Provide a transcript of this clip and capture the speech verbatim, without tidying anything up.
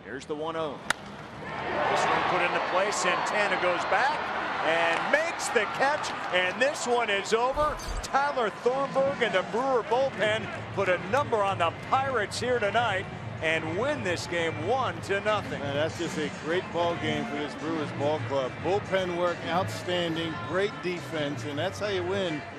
Here's the one oh. This one put into play. Santana goes back and makes the catch, and this one is over. Tyler Thornburg and the Brewer bullpen put a number on the Pirates here tonight and win this game one to nothing. Man, that's just a great ball game for this Brewers ball club. Bullpen work outstanding, great defense, and that's how you win